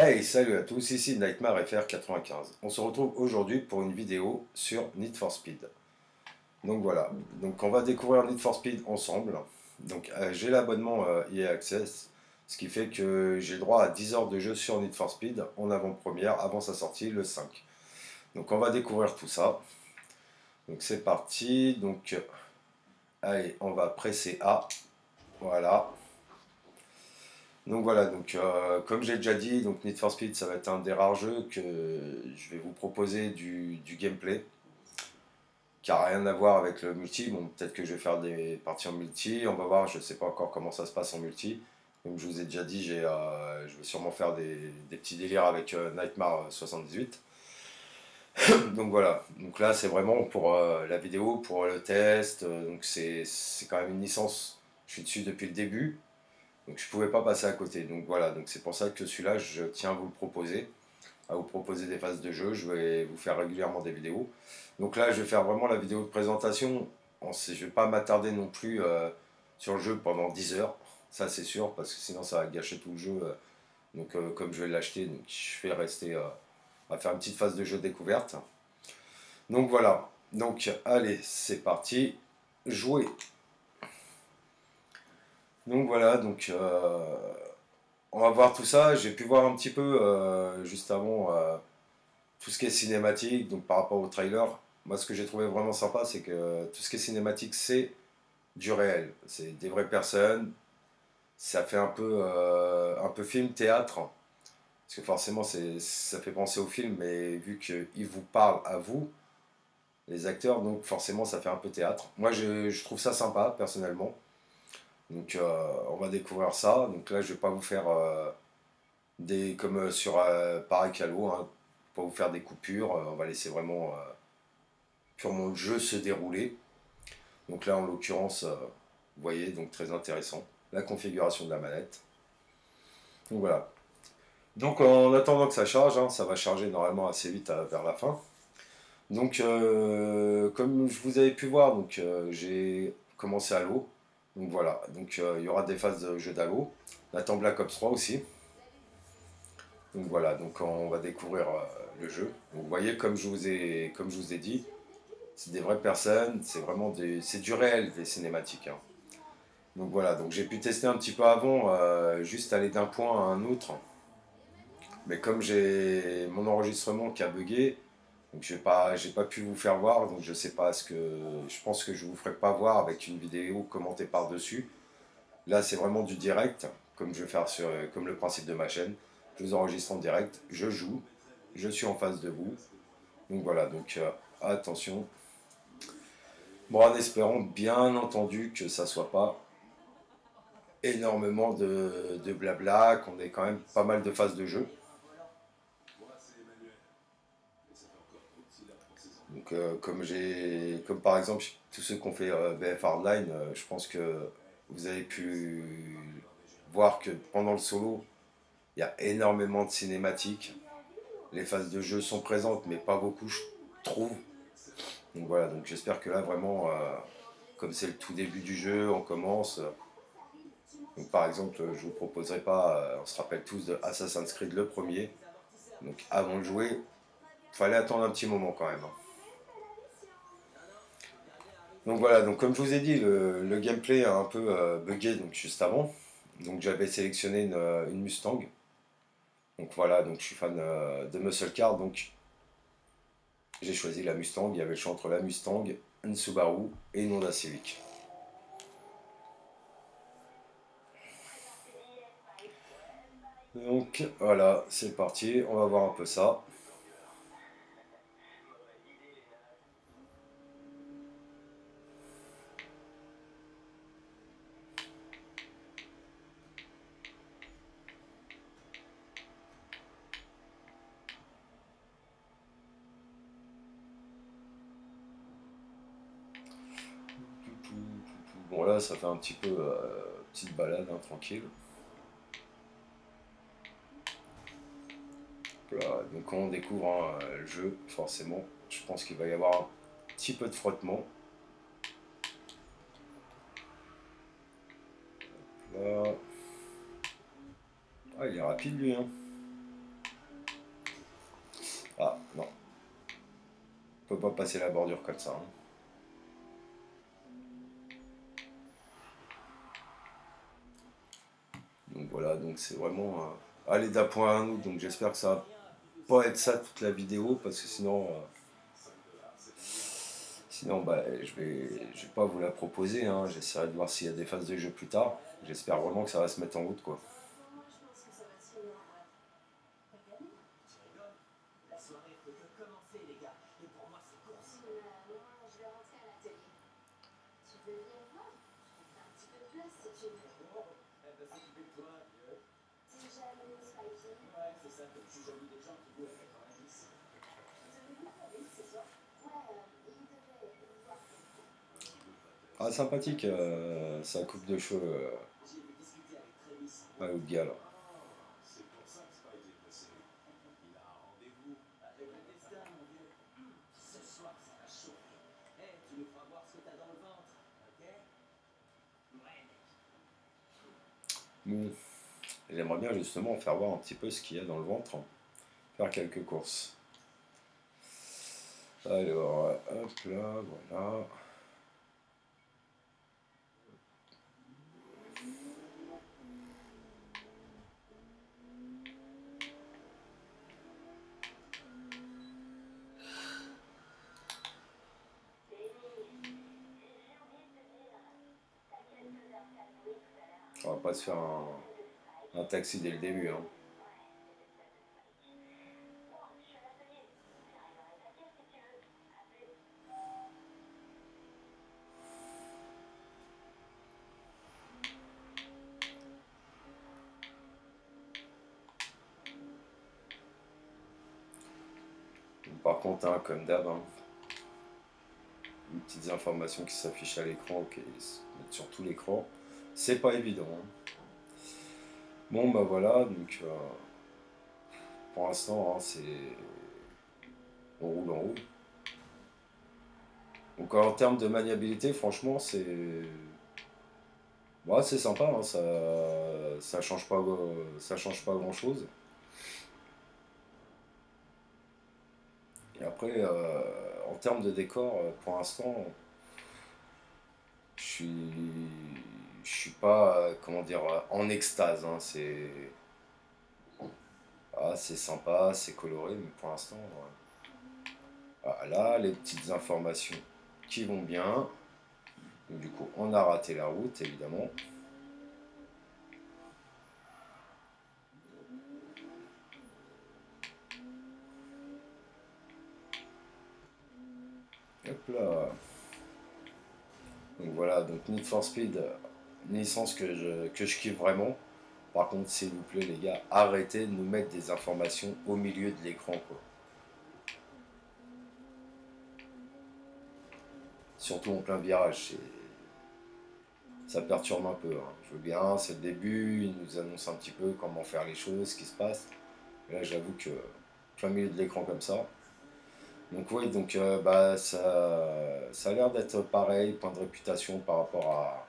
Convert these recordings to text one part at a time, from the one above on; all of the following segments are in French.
Hey, salut à tous, ici Nightmare FR95. On se retrouve aujourd'hui pour une vidéo sur Need for Speed. Donc voilà, donc on va découvrir Need for Speed ensemble. Donc j'ai l'abonnement EA Access, ce qui fait que j'ai le droit à 10 heures de jeu sur Need for Speed en avant-première, avant sa sortie le 5. Donc on va découvrir tout ça. Donc c'est parti, donc allez, on va presser A, voilà. Donc voilà, donc comme j'ai déjà dit, donc Need for Speed ça va être un des rares jeux que je vais vous proposer du gameplay qui a rien à voir avec le multi. Bon, peut-être que je vais faire des parties en multi, on va voir, je sais pas encore comment ça se passe en multi. Comme je vous ai déjà dit, je vais sûrement faire des petits délires avec Nightmare 78. Donc voilà, donc là c'est vraiment pour la vidéo, pour le test, donc c'est quand même une licence, je suis dessus depuis le début. Donc je pouvais pas passer à côté. Donc voilà, donc c'est pour ça que celui-là, je tiens à vous le proposer, à vous proposer des phases de jeu. Je vais vous faire régulièrement des vidéos. Donc là, je vais faire vraiment la vidéo de présentation. Je vais pas m'attarder non plus sur le jeu pendant 10 heures. Ça c'est sûr, parce que sinon ça va gâcher tout le jeu. Donc comme je vais l'acheter, donc je vais rester à faire une petite phase de jeu découverte. Donc voilà. Donc allez, c'est parti. Jouer. Donc voilà, donc on va voir tout ça. J'ai pu voir un petit peu juste avant tout ce qui est cinématique, donc par rapport au trailer. Moi, ce que j'ai trouvé vraiment sympa, c'est que tout ce qui est cinématique, c'est du réel. C'est des vraies personnes. Ça fait un peu film, théâtre. Parce que forcément, ça fait penser au film, mais vu qu'ils vous parlent à vous, les acteurs, donc forcément, ça fait un peu théâtre. Moi, je trouve ça sympa, personnellement. Donc, on va découvrir ça. Donc là, je vais pas vous faire comme sur pareil Calo, hein, pour vous faire des coupures. On va laisser vraiment purement le jeu se dérouler. Donc là, en l'occurrence, vous voyez, donc très intéressant. La configuration de la manette. Donc voilà. Donc en attendant que ça charge, hein, ça va charger normalement assez vite vers la fin. Donc comme je vous avez pu voir, donc j'ai commencé Halo. Donc voilà, donc il y aura des phases de jeu d'Halo. On attend Black Ops 3 aussi. Donc voilà, donc on va découvrir le jeu. Donc, vous voyez, comme je vous ai dit, c'est des vraies personnes, c'est du réel des cinématiques, hein. Donc voilà, donc j'ai pu tester un petit peu avant, juste aller d'un point à un autre. Mais comme j'ai mon enregistrement qui a bugué, donc j'ai pas pu vous faire voir, donc je sais pas je pense que je vous ferai pas voir avec une vidéo commentée par-dessus. Là, c'est vraiment du direct, comme je vais faire comme le principe de ma chaîne. Je vous enregistre en direct, je joue, je suis en face de vous. Donc voilà, donc attention. Bon, en espérant bien entendu que ça soit pas énormément de blabla, qu'on ait quand même pas mal de phases de jeu. Donc comme par exemple tous ceux qui ont fait BF Hardline, je pense que vous avez pu voir que pendant le solo, il y a énormément de cinématiques. Les phases de jeu sont présentes, mais pas beaucoup, je trouve. Donc voilà, donc j'espère que là vraiment, comme c'est le tout début du jeu, on commence. Donc par exemple, je vous proposerai pas, on se rappelle tous de Assassin's Creed le premier. Donc avant de jouer, fallait attendre un petit moment quand même, hein. Donc voilà, donc comme je vous ai dit, le gameplay a un peu bugué donc juste avant. Donc j'avais sélectionné une Mustang. Donc voilà, donc je suis fan de muscle car, donc j'ai choisi la Mustang. Il y avait le choix entre la Mustang, une Subaru et une Honda Civic. Donc voilà, c'est parti, on va voir un peu ça. Bon là, ça fait un petit peu petite balade, hein, tranquille. Voilà, donc quand on découvre hein, le jeu, forcément, je pense qu'il va y avoir un petit peu de frottement. Là. Ah, il est rapide lui, hein. peut pas passer la bordure comme ça, hein. Donc voilà, donc c'est vraiment aller d'un point à un autre. Donc j'espère que ça va pas être ça toute la vidéo parce que sinon bah, je vais pas vous la proposer, hein. J'essaierai de voir s'il y a des phases de jeu plus tard. J'espère vraiment que ça va se mettre en route quoi. Ah sympathique sa coupe de cheveux à l'autre gars là. Bon, j'aimerais bien justement faire voir un petit peu ce qu'il y a dans le ventre, hein. Faire quelques courses. Alors, hop là, voilà. On va pas se faire un taxi dès le début, hein. Par contre, hein, comme d'hab, hein, les petites informations qui s'affichent à l'écran, qui se mettent sur tout l'écran, c'est pas évident, hein. Bon, bah voilà, donc pour l'instant, hein, on roule en roule. Donc en termes de maniabilité, franchement, c'est sympa, hein, ça change pas grand-chose. Et après, en termes de décor, pour l'instant, je suis, je suis pas, comment dire, en extase, hein. C'est sympa, c'est coloré, mais pour l'instant, là, les petites informations qui vont bien. Donc, du coup, on a raté la route, évidemment. Hop là. Donc voilà, donc Need for Speed, une licence que je kiffe vraiment. Par contre, s'il vous plaît, les gars, arrêtez de nous mettre des informations au milieu de l'écran, quoi. Surtout en plein virage, ça perturbe un peu, hein. Je veux bien, c'est le début, ils nous annoncent un petit peu comment faire les choses, ce qui se passe. Et là, j'avoue que plein milieu de l'écran comme ça. Donc oui, donc bah ça a l'air d'être pareil, point de réputation par rapport à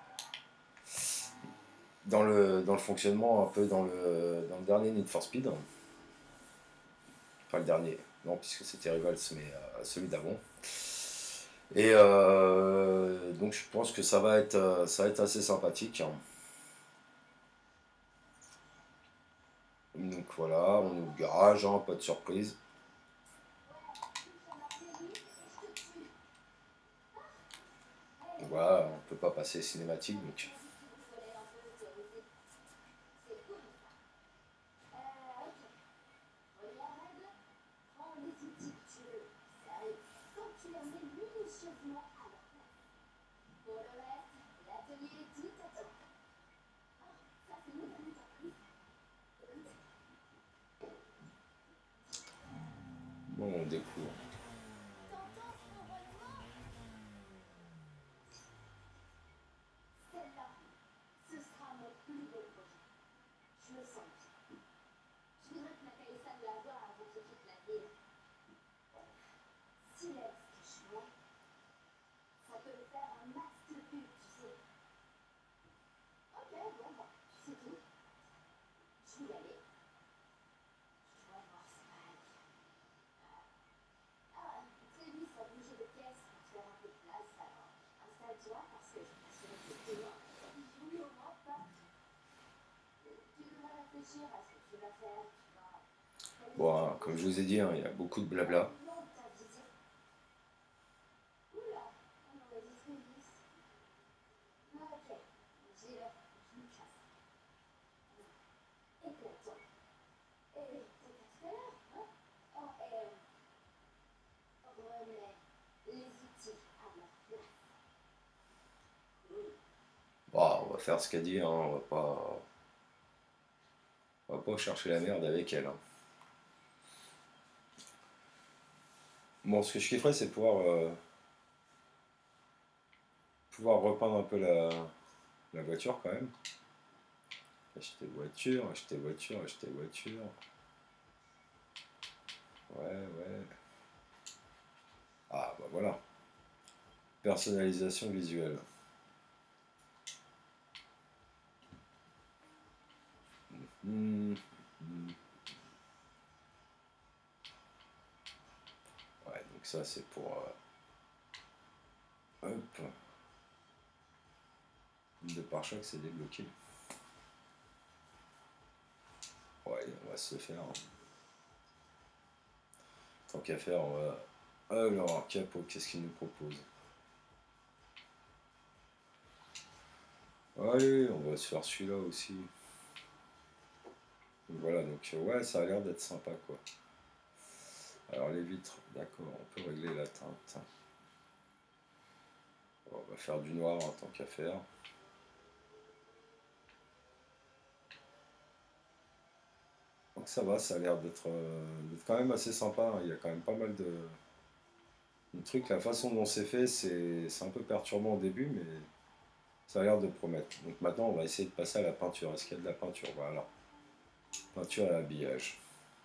dans le fonctionnement un peu dans le dernier Need for Speed. Enfin le dernier, non puisque c'était Rivals, mais celui d'avant. Et donc je pense que ça va être assez sympathique, hein. Donc voilà, on est au garage, hein, pas de surprise. Donc voilà, on peut pas passer cinématique, donc bon, on découvre. Bon, hein, comme je vous ai dit, hein, il y a beaucoup de blabla. Bon, on va faire ce qu'a dit, hein, on va pas chercher la merde avec elle, hein. Bon, ce que je kifferais, c'est pouvoir repeindre un peu la voiture quand même. Acheter voiture, acheter voiture, acheter voiture. Ouais, ouais. Ah, bah voilà. Personnalisation visuelle. Hmm, hmm. Ouais, donc ça, c'est pour. Hop. De pare-choc, c'est débloqué. Ouais, on va se faire, hein. Tant qu'à faire, on va. Alors, capot, qu'est-ce qu'il nous propose? Allez, on va se faire celui-là aussi. Voilà, donc ouais, ça a l'air d'être sympa quoi. Alors les vitres, d'accord, on peut régler la teinte. Bon, on va faire du noir en tant qu'à faire. Donc ça va, ça a l'air d'être quand même assez sympa, hein. Il y a quand même pas mal de trucs. La façon dont c'est fait, c'est un peu perturbant au début, mais ça a l'air de promettre. Donc maintenant, on va essayer de passer à la peinture. Est-ce qu'il y a de la peinture? Voilà. Peinture à habillage.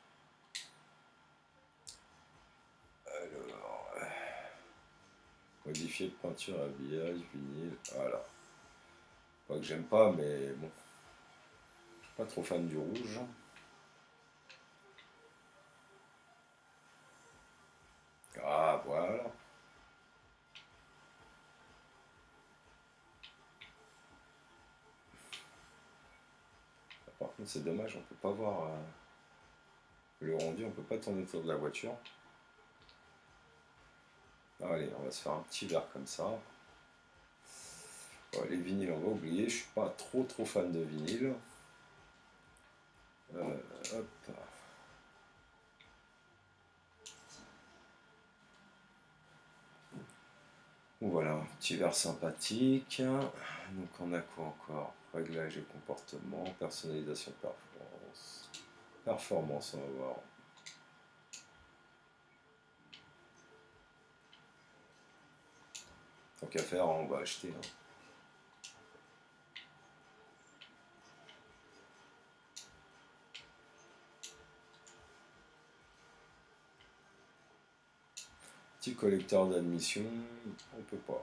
Alors, modifier de peinture à habillage, vinyle, voilà. Pas que j'aime pas, mais bon, je suis pas trop fan du rouge. Ah, voilà. Par contre, c'est dommage, on peut pas voir le rendu, on peut pas tourner autour de la voiture. Allez, on va se faire un petit verre comme ça. Ouais, les vinyles, on va oublier. Je suis pas trop fan de vinyle. Hop. Voilà, un petit verre sympathique. Donc on a quoi encore? Réglage et comportement, personnalisation performance. Performance, on va voir. Tant qu'à faire, on va acheter, hein. Petit collecteur d'admission, on peut pas.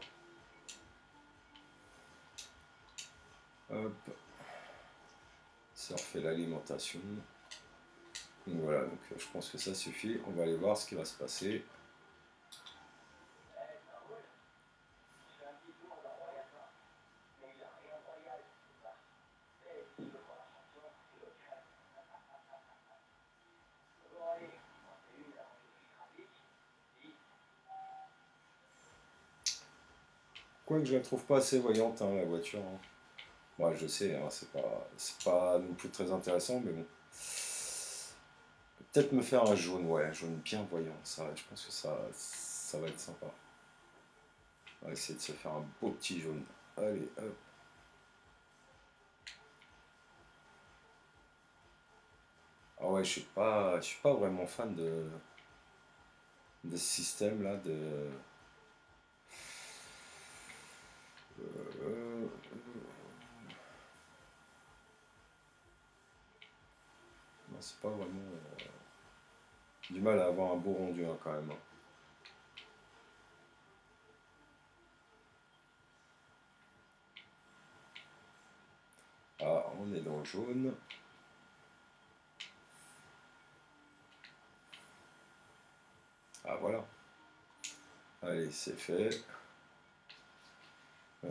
Hop, ça refait l'alimentation. Donc voilà, donc je pense que ça suffit. On va aller voir ce qui va se passer. Quoique je la trouve pas assez voyante, hein, la voiture, hein. Moi je sais, hein, c'est pas non plus très intéressant, mais bon. Peut-être me faire un jaune, ouais, un jaune bien voyant, ça, je pense que ça va être sympa. On va essayer de se faire un beau petit jaune. Allez, hop. Ah ouais, je suis pas vraiment fan de ce système là euh, non, c'est pas vraiment du mal à avoir un beau rendu, hein, quand même, hein. Ah, on est dans le jaune. Ah voilà. Allez, c'est fait.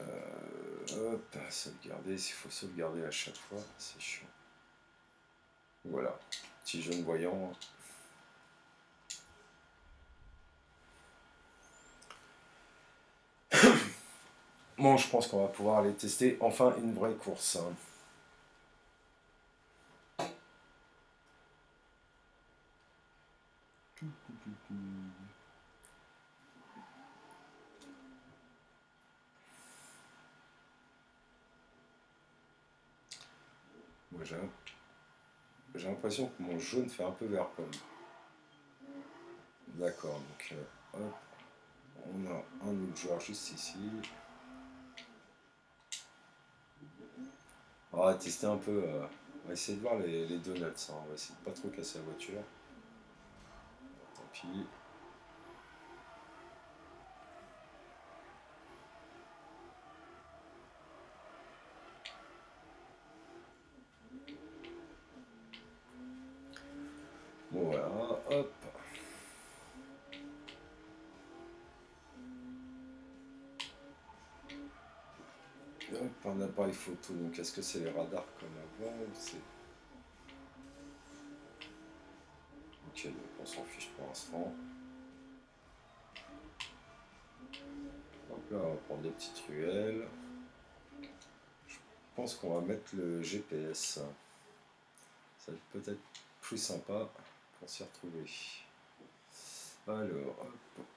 Hop, sauvegarder, s'il faut sauvegarder à chaque fois, c'est chiant. Voilà, petit jaune voyant. Bon, je pense qu'on va pouvoir aller tester enfin une vraie course. Moi, j'ai l'impression que mon jaune fait un peu vert pomme. D'accord, donc hop, on a un autre joueur juste ici. On va tester un peu, on va essayer de voir les donuts, hein. On va essayer de pas trop casser la voiture. Tant pis. Bon voilà, hop. Hop, un appareil photo, donc est-ce que c'est les radars comme avant ou c'est... Ok, donc on s'en fiche pour l'instant. Donc là, on va prendre des petites ruelles. Je pense qu'on va mettre le GPS. Ça va être peut-être plus sympa pour s'y retrouver. Alors, hop.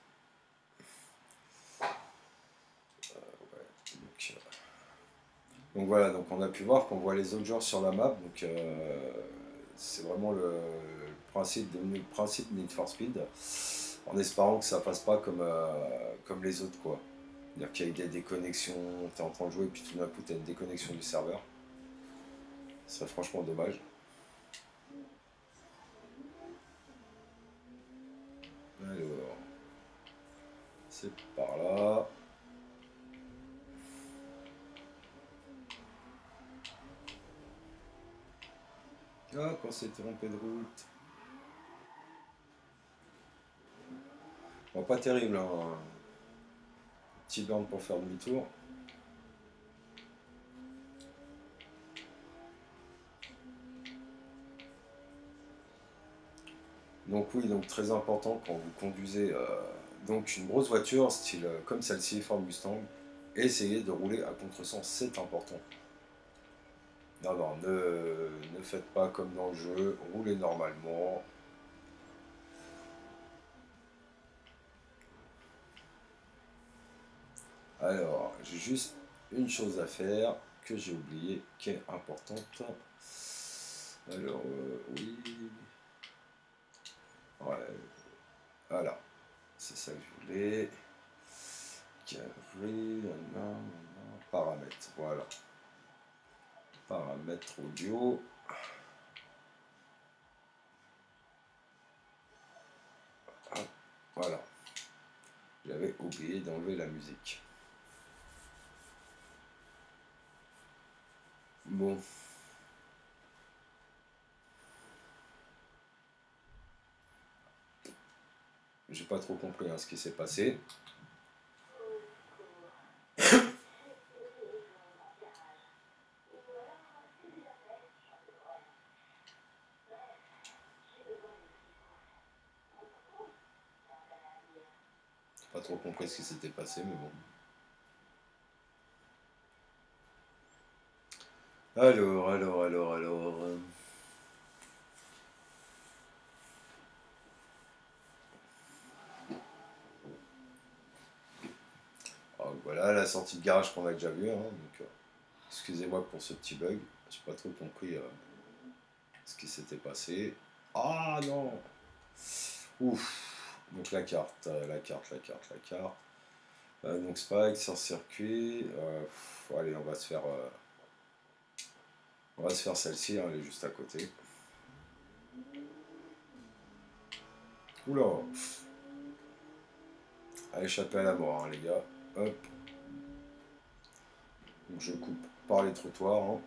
Ouais, donc voilà, donc on a pu voir qu'on voit les autres joueurs sur la map. Donc c'est vraiment le principe de Need for Speed. En espérant que ça passe pas comme les autres, quoi. C'est-à-dire qu'il y a des déconnexions, tu es en train de jouer et puis tout d'un coup tu as une déconnexion du serveur. Ce serait franchement dommage. Alors, c'est par là. Ah, quand c'est trompé de route. Bon, pas terrible, hein. Petit burn pour faire demi-tour. Donc oui, donc très important quand vous conduisez donc une grosse voiture, style comme celle-ci, Ford Mustang, essayez de rouler à contresens, c'est important. Non, non, ne faites pas comme dans le jeu, roulez normalement. Alors, j'ai juste une chose à faire que j'ai oublié, qui est importante. Alors, oui. Ouais, voilà, c'est ça que je voulais. Carré, paramètres, voilà. Paramètres audio. Ah, voilà. J'avais oublié d'enlever la musique. Bon. J'ai pas trop compris ce qui s'est passé. J'ai pas trop compris ce qui s'était passé, mais bon. Alors. Alors, voilà la sortie de garage qu'on a déjà vue. Hein, donc, excusez-moi pour ce petit bug. J'ai pas trop compris ce qui s'était passé. Ah non. Ouf. Donc la carte. Donc Spike sur circuit. Allez, on va se faire celle-ci, hein, elle est juste à côté. Oula. À échapper à la mort, hein, les gars. Hop. Donc je coupe par les trottoirs. Hein.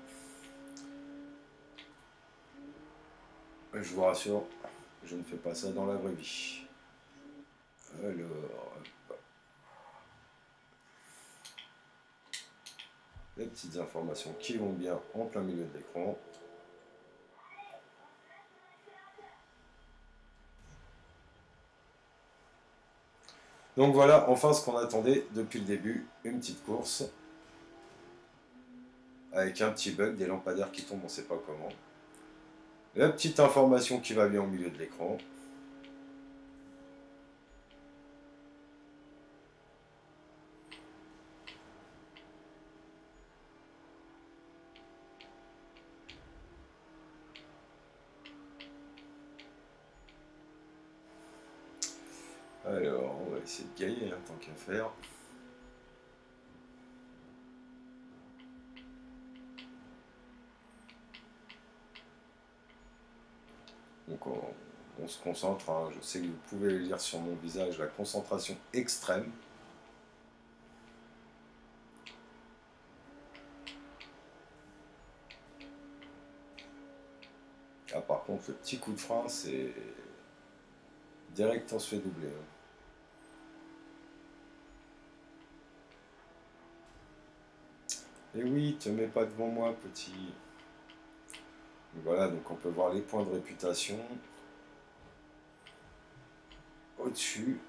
Je vous rassure, je ne fais pas ça dans la vraie vie. Alors. les petites informations qui vont bien en plein milieu de l'écran. Donc voilà, enfin ce qu'on attendait depuis le début, une petite course. Avec un petit bug, des lampadaires qui tombent, on ne sait pas comment. La petite information qui va bien au milieu de l'écran. Alors, on va essayer de gagner, hein, tant qu'à faire. Donc on se concentre, hein. Je sais que vous pouvez le lire sur mon visage, la concentration extrême. Ah, par contre, le petit coup de frein, c'est direct, on se fait doubler, hein. Et oui, te mets pas devant moi, petit. Voilà, donc on peut voir les points de réputation au-dessus.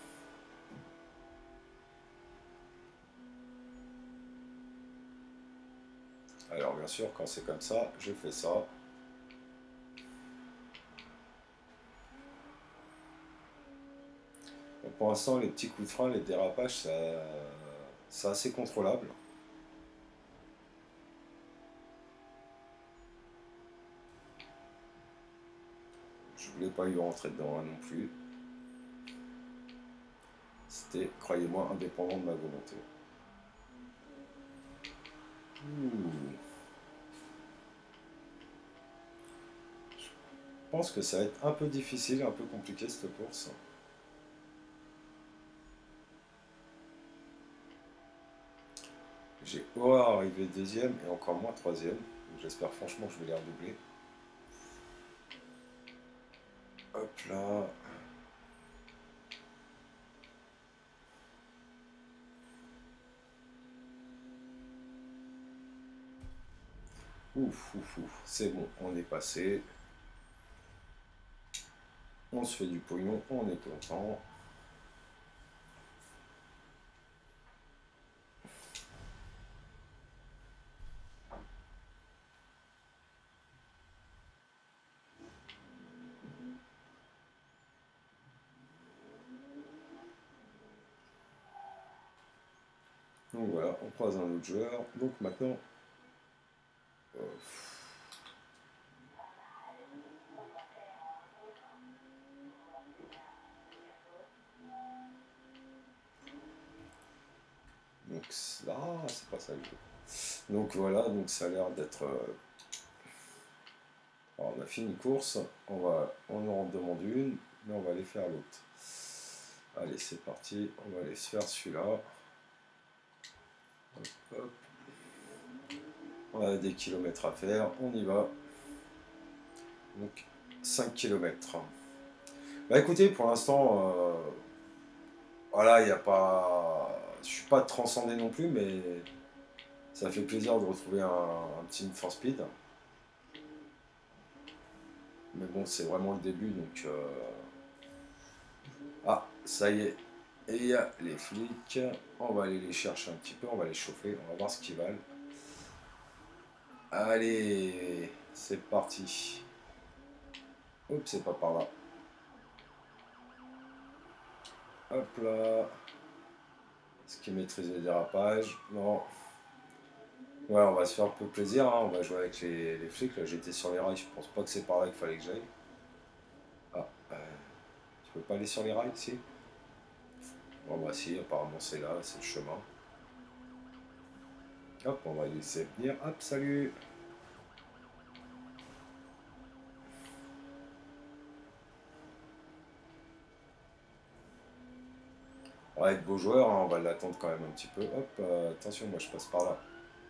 Alors bien sûr, quand c'est comme ça, je fais ça. Donc, pour l'instant, les petits coups de frein, les dérapages, c'est assez contrôlable. Je voulais pas y rentrer dedans, hein, non plus. C'était, croyez-moi, indépendant de ma volonté. Ouh. Je pense que ça va être un peu difficile, un peu compliqué cette course. J'ai horreur arrivé deuxième et encore moins troisième. J'espère franchement que je vais les redoubler. Hop là. Ouf, ouf, ouf. C'est bon, on est passé. On se fait du pognon, on est content. Donc voilà, on croise un autre joueur. Donc maintenant, euh, donc là, c'est pas ça le jeu. Donc voilà, donc ça a l'air d'être. Alors on a fini une course, on en demande une, mais on va aller faire l'autre. Allez, c'est parti, on va aller se faire celui-là. Hop, hop. On a des kilomètres à faire, on y va. Donc 5 kilomètres. Bah écoutez, pour l'instant, voilà, il n'y a pas. Je suis pas transcendé non plus, mais ça fait plaisir de retrouver un petit Need for Speed. Mais bon, c'est vraiment le début, donc. Ah, ça y est. Et il y a les flics. On va aller les chercher un petit peu, on va les chauffer, on va voir ce qu'ils valent. Allez, c'est parti. Oups, c'est pas par là. Hop là. Ce qui maîtrise le dérapage. Non. Ouais, on va se faire un peu plaisir, hein. On va jouer avec les flics. Là, j'étais sur les rails, je pense pas que c'est par là qu'il fallait que j'aille. Ah, tu peux pas aller sur les rails ici? Bon, bah si, apparemment c'est là, c'est le chemin. Hop, on va les laisser venir. Hop, salut! On va être beau joueur, hein, on va l'attendre quand même un petit peu. Hop, attention, moi je passe par là.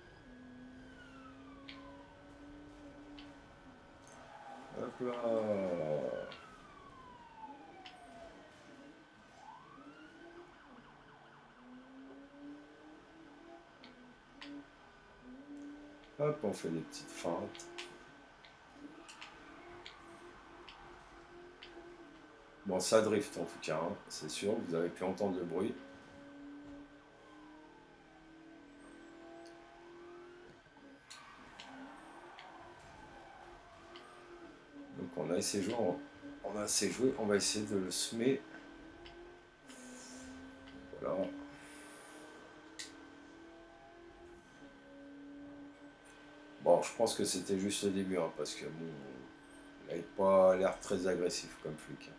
Hop là. Hop, on fait des petites feintes. Bon, ça drift en tout cas, hein, c'est sûr, vous avez pu entendre le bruit. Donc on a assez joué, on va essayer de le semer. Voilà. Bon, je pense que c'était juste le début, hein, parce que bon, il n'avait pas l'air très agressif comme flic.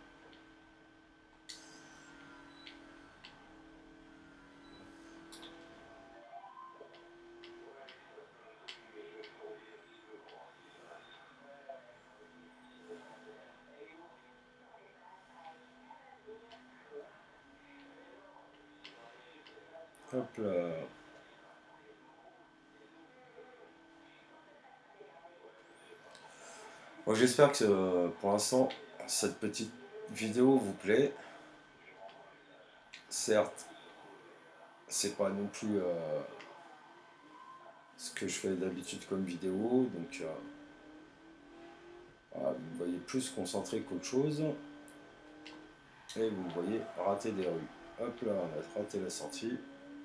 Hop là. Bon, j'espère que pour l'instant, cette petite vidéo vous plaît. Certes, c'est pas non plus ce que je fais d'habitude comme vidéo, donc voilà, vous me voyez plus concentré qu'autre chose. Et vous me voyez rater des rues. Hop là, on a raté la sortie.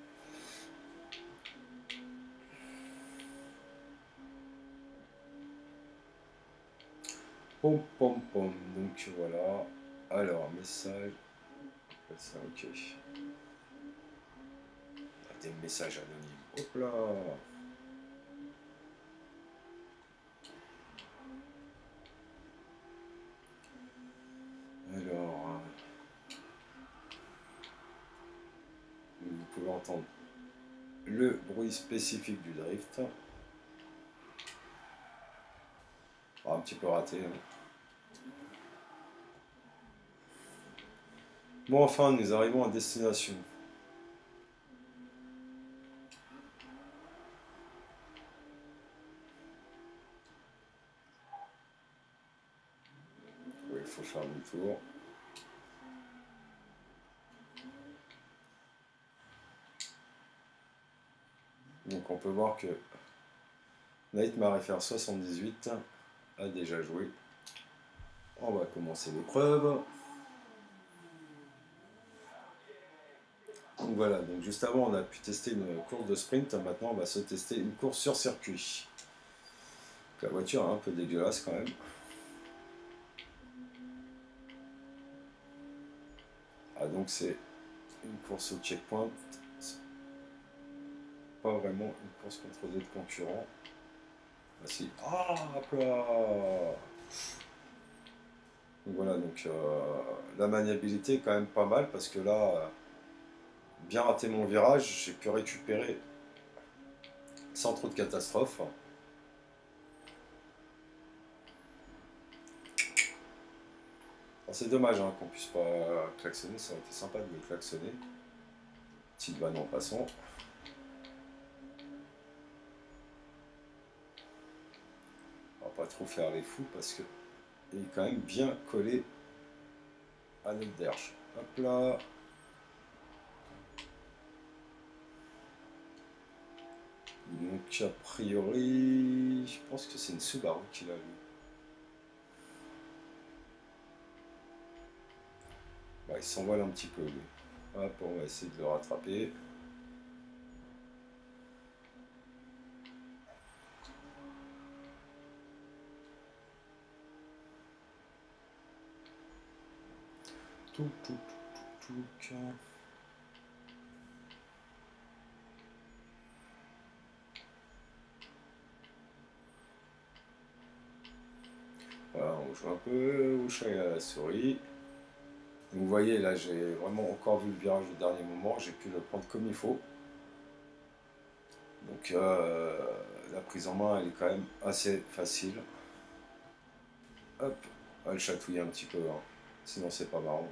Pom pom pom. Donc voilà. Alors, message. Ça, ok. Des messages anonymes. Hop là. Alors, vous pouvez entendre le bruit spécifique du drift. Un petit peu raté. Hein. Bon, enfin, nous arrivons à destination. Oui, il faut faire demi-tour. Donc on peut voir que Nightmare FR 78 a déjà joué. On va commencer l'épreuve. Donc voilà, donc juste avant on a pu tester une course de sprint, maintenant on va se tester une course sur circuit. La voiture est un peu dégueulasse quand même. Ah donc c'est une course au checkpoint, pas vraiment une course contre d'autres concurrents. Ah si, ah hop là. Donc voilà, donc la maniabilité est quand même pas mal parce que là, bien raté mon virage, j'ai pu récupérer sans trop de catastrophes. C'est dommage hein, qu'on puisse pas klaxonner, ça aurait été sympa de me klaxonner. Petite vanne en passant. On va pas trop faire les fous parce que il est quand même bien collé à notre derche. Hop là. Donc a priori, je pense que c'est une Subaru qu'il a vu. Bah, il s'envole un petit peu lui. Hop, on va essayer de le rattraper. Tout. Voilà, on joue un peu au chat et à la souris. Donc vous voyez, là j'ai vraiment encore vu le virage au dernier moment, j'ai pu le prendre comme il faut. Donc la prise en main elle est quand même assez facile. Hop, on va le chatouiller un petit peu, hein. Sinon c'est pas marrant.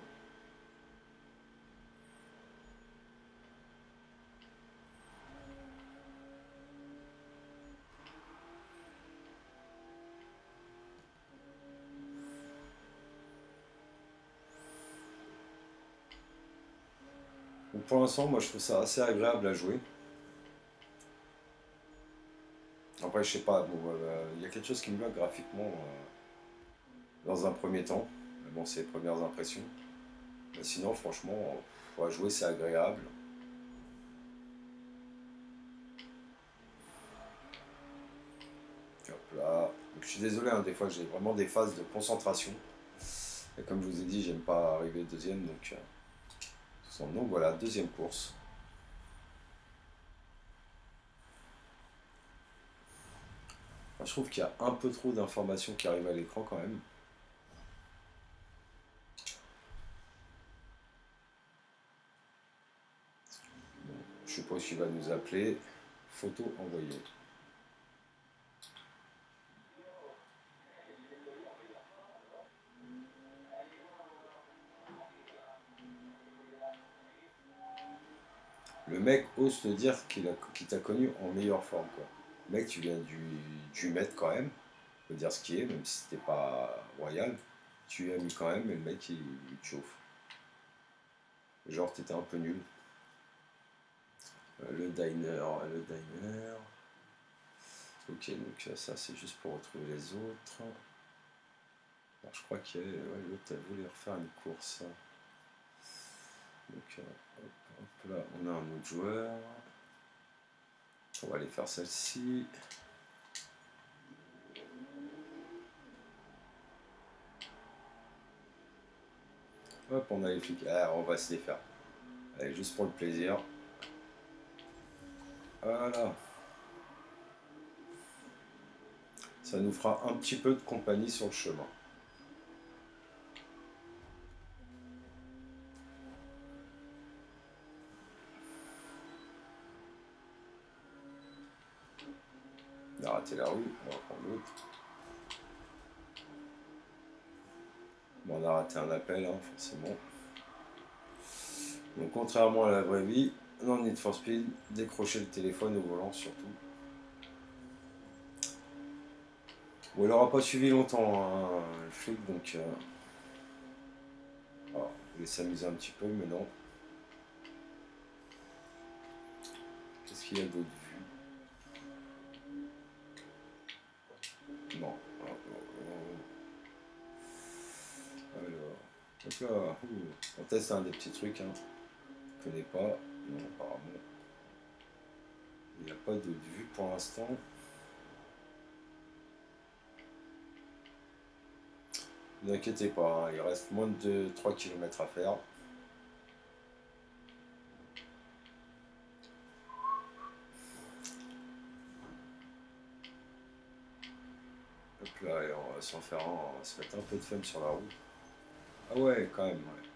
Donc pour l'instant, moi je trouve ça assez agréable à jouer. Après, je sais pas, bon, il y a quelque chose qui me bloque graphiquement dans un premier temps. Mais bon, c'est les premières impressions. Mais sinon, franchement, à jouer, c'est agréable. Hop là. Donc, je suis désolé, hein, des fois, j'ai vraiment des phases de concentration. Et comme je vous ai dit, j'aime pas arriver deuxième, donc voilà, deuxième course. Enfin, je trouve qu'il y a un peu trop d'informations qui arrivent à l'écran quand même. Bon, je suppose qu'il va nous appeler. Photo envoyée. Le mec ose te dire qu'il t'a connu en meilleure forme, quoi. Le mec, tu viens du mettre quand même. Faut dire ce qui est, même si c'était pas royal. Tu as mis quand même, mais le mec, il te chauffe. Genre, t'étais un peu nul. Le diner, le diner. Ok, donc ça, c'est juste pour retrouver les autres. Alors, je crois que l'autre, elle voulait refaire une course. Donc, hop, là, on a un autre joueur. On va aller faire celle-ci. Hop, on a les flics. Ah, on va se les faire. Allez, juste pour le plaisir. Voilà. Ça nous fera un petit peu de compagnie sur le chemin. On a raté la rue, on va prendre l'autre. Bon, on a raté un appel, hein, forcément. Donc, contrairement à la vraie vie, dans Need for Speed, décrocher le téléphone au volant surtout. Bon, il n'aura pas suivi longtemps, hein, le flic, donc. Alors, je vais s'amuser un petit peu, mais non. Qu'est-ce qu'il y a d'autre vu? Non. Alors. Donc là, on teste un des petits trucs, hein. Je connais pas. Non, apparemment. Il n'y a pas d'autre vue pour l'instant. Ne vous inquiétez pas, hein, il reste moins de 3 km à faire. Hop là, et on va s'en faire un, on va se mettre un peu de fun sur la route. Ah ouais, quand même, ouais.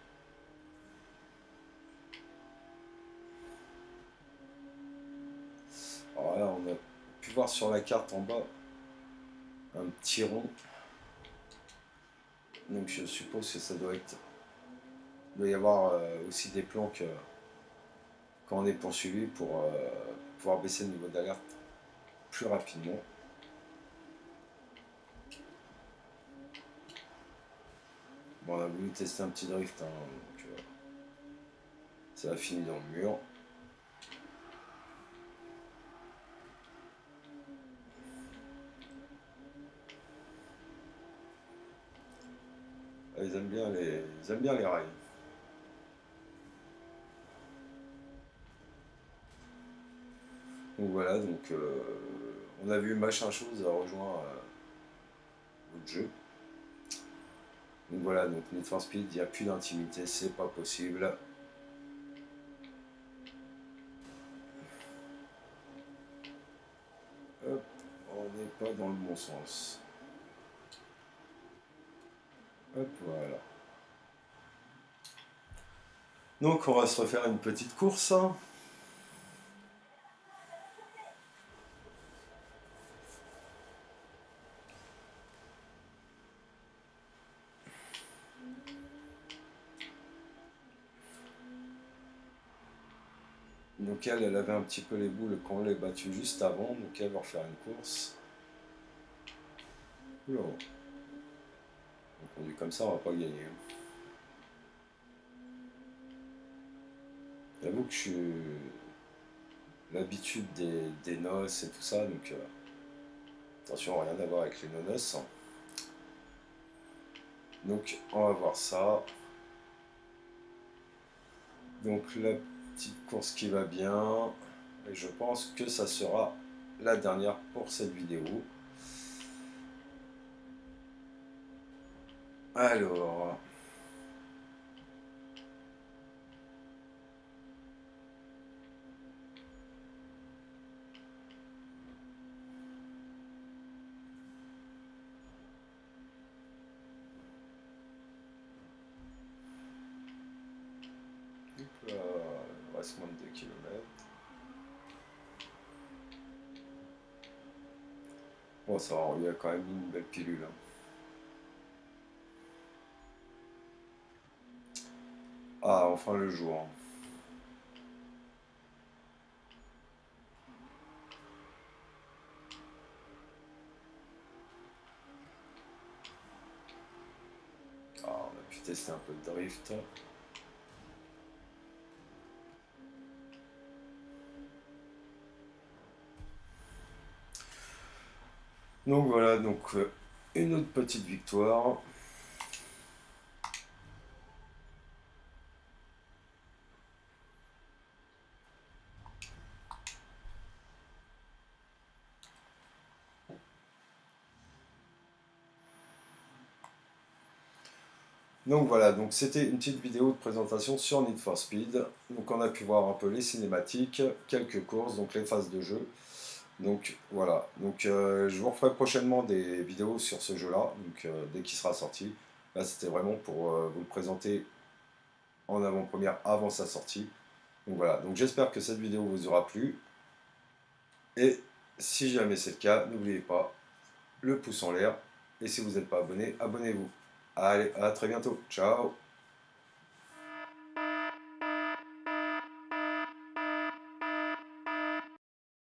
Alors là, on a pu voir sur la carte en bas un petit rond. Donc je suppose que ça doit être. Il doit y avoir aussi des planques quand on est poursuivi pour pouvoir baisser le niveau d'alerte plus rapidement. Bon, on a voulu tester un petit drift, hein, donc ça a fini dans le mur. Ah, ils aiment bien les rails. Donc voilà, donc on a vu machin chose a rejoint votre jeu. Donc voilà, donc Need for Speed, il n'y a plus d'intimité, c'est pas possible. Hop, on n'est pas dans le bon sens. Hop, voilà. Donc on va se refaire une petite course, hein. Donc elle avait un petit peu les boules quand on l'a battue juste avant, donc elle va refaire une course. Oula. On conduit comme ça, on va pas gagner. J'avoue que je suis l'habitude des noces et tout ça, donc Attention, rien à voir avec les nonos. Donc on va voir ça. Donc la petite course qui va bien. Et je pense que ça sera la dernière pour cette vidéo. Alors, il reste moins de 2 km. Bon, ça va, il y a quand même une belle pilule. Hein. Ah, enfin le jour. Ah, on a pu tester un peu de drift. Donc voilà, donc une autre petite victoire. Donc voilà, donc c'était une petite vidéo de présentation sur Need for Speed. Donc on a pu voir un peu les cinématiques, quelques courses, donc les phases de jeu. Donc voilà, donc je vous referai prochainement des vidéos sur ce jeu-là, donc dès qu'il sera sorti. Là c'était vraiment pour vous le présenter en avant-première avant sa sortie. Donc voilà, donc j'espère que cette vidéo vous aura plu. Et si jamais c'est le cas, n'oubliez pas le pouce en l'air. Et si vous n'êtes pas abonné, abonnez-vous. Allez, à très bientôt. Ciao.